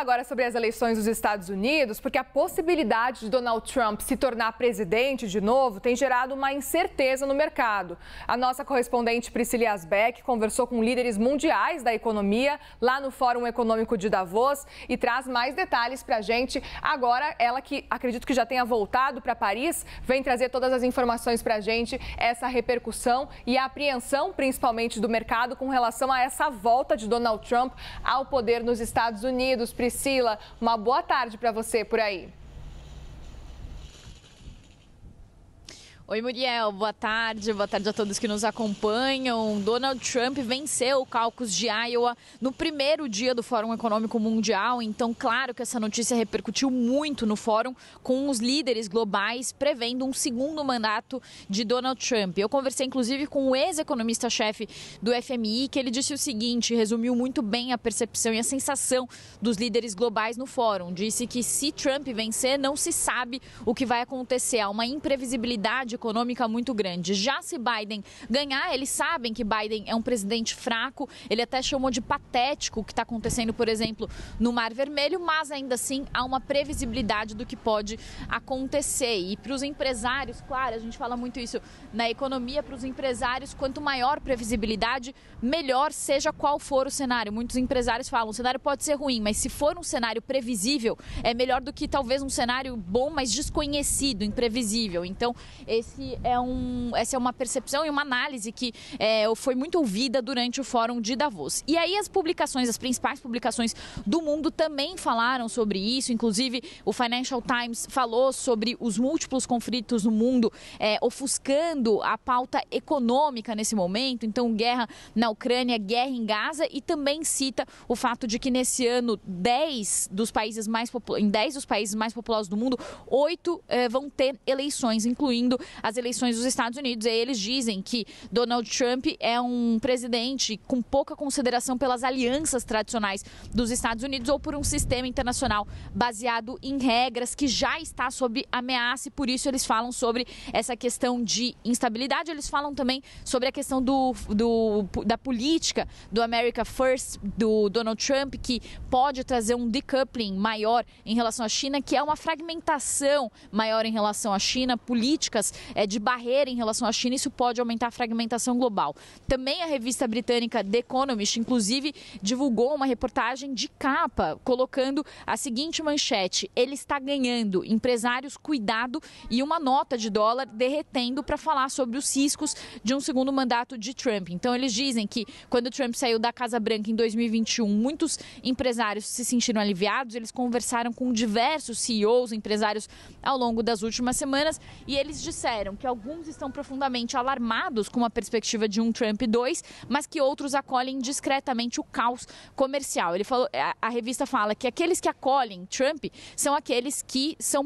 agora sobre as eleições dos Estados Unidos, porque a possibilidade de Donald Trump se tornar presidente de novo tem gerado uma incerteza no mercado. A nossa correspondente Priscila Asbeck conversou com líderes mundiais da economia lá no Fórum Econômico de Davos e traz mais detalhes para a gente. Agora, ela que acredito que já tenha voltado para Paris, vem trazer todas as informações para a gente, essa repercussão e a apreensão, principalmente do mercado, com relação a essa volta de Donald Trump ao poder nos Estados Unidos. Priscila, uma boa tarde para você por aí. Oi, Muriel, boa tarde a todos que nos acompanham. Donald Trump venceu o caucus de Iowa no primeiro dia do Fórum Econômico Mundial, então claro que essa notícia repercutiu muito no fórum, com os líderes globais prevendo um segundo mandato de Donald Trump. Eu conversei inclusive com o ex-economista-chefe do FMI, que ele disse o seguinte, resumiu muito bem a percepção e a sensação dos líderes globais no fórum. Disse que se Trump vencer, não se sabe o que vai acontecer, há uma imprevisibilidade econômica muito grande. Já se Biden ganhar, eles sabem que Biden é um presidente fraco, ele até chamou de patético o que está acontecendo, por exemplo, no Mar Vermelho, mas ainda assim há uma previsibilidade do que pode acontecer. E para os empresários, claro, a gente fala muito isso na economia, para os empresários, quanto maior previsibilidade, melhor seja qual for o cenário. Muitos empresários falam, o cenário pode ser ruim, mas se for um cenário previsível, é melhor do que talvez um cenário bom, mas desconhecido, imprevisível. Então, essa é uma percepção e uma análise que foi muito ouvida durante o Fórum de Davos. E aí as principais publicações do mundo também falaram sobre isso, inclusive o Financial Times falou sobre os múltiplos conflitos no mundo, ofuscando a pauta econômica nesse momento, então guerra na Ucrânia, guerra em Gaza, e também cita o fato de que nesse ano 10 dos países mais populosos do mundo, 8 vão ter eleições, incluindo as eleições dos Estados Unidos. E aí eles dizem que Donald Trump é um presidente com pouca consideração pelas alianças tradicionais dos Estados Unidos ou por um sistema internacional baseado em regras que já está sob ameaça, e por isso eles falam sobre essa questão de instabilidade. Eles falam também sobre a questão da política do America First, do Donald Trump, que pode trazer um decoupling maior em relação à China, que é uma fragmentação maior em relação à China, políticas de barreira em relação à China, isso pode aumentar a fragmentação global. Também a revista britânica The Economist, inclusive, divulgou uma reportagem de capa, colocando a seguinte manchete: ele está ganhando, empresários, cuidado, e uma nota de dólar derretendo para falar sobre os riscos de um segundo mandato de Trump. Então eles dizem que quando Trump saiu da Casa Branca em 2021, muitos empresários se sentiram aliviados, eles conversaram com diversos CEOs, empresários, ao longo das últimas semanas, e eles disseram que alguns estão profundamente alarmados com a perspectiva de um Trump 2, mas que outros acolhem discretamente o caos comercial. A revista fala que aqueles que acolhem Trump são aqueles que são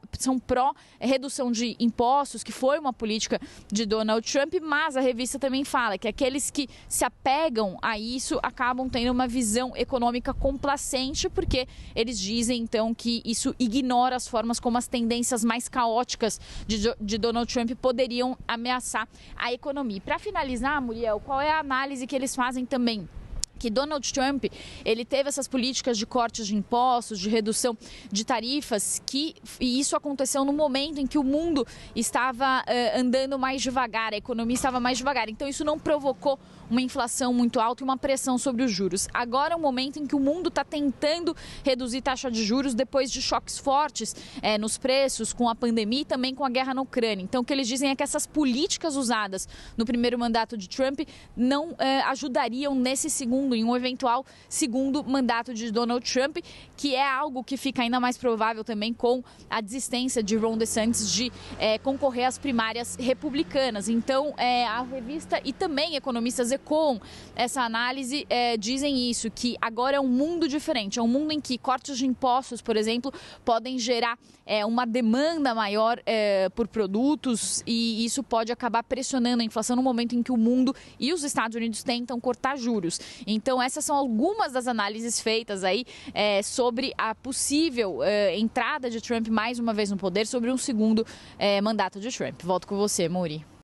pró-redução de impostos, que foi uma política de Donald Trump, mas a revista também fala que aqueles que se apegam a isso acabam tendo uma visão econômica complacente, porque eles dizem então que isso ignora as formas como as tendências mais caóticas de Donald Trump poderiam ameaçar a economia. Para finalizar, Muriel, qual é a análise que eles fazem também? Que Donald Trump, ele teve essas políticas de cortes de impostos, de redução de tarifas, e isso aconteceu no momento em que o mundo estava andando mais devagar, a economia estava mais devagar. Então isso não provocou uma inflação muito alta e uma pressão sobre os juros. Agora é um momento em que o mundo está tentando reduzir taxa de juros depois de choques fortes nos preços, com a pandemia e também com a guerra na Ucrânia. Então o que eles dizem é que essas políticas usadas no primeiro mandato de Trump não ajudariam em um eventual segundo mandato de Donald Trump, que é algo que fica ainda mais provável também com a desistência de Ron DeSantis de concorrer às primárias republicanas. Então, a revista e também economistas com essa análise dizem isso, que agora é um mundo diferente, é um mundo em que cortes de impostos, por exemplo, podem gerar uma demanda maior por produtos, e isso pode acabar pressionando a inflação no momento em que o mundo e os Estados Unidos tentam cortar juros. Então essas são algumas das análises feitas aí sobre a possível entrada de Trump mais uma vez no poder, sobre um segundo mandato de Trump. Volto com você, Muri.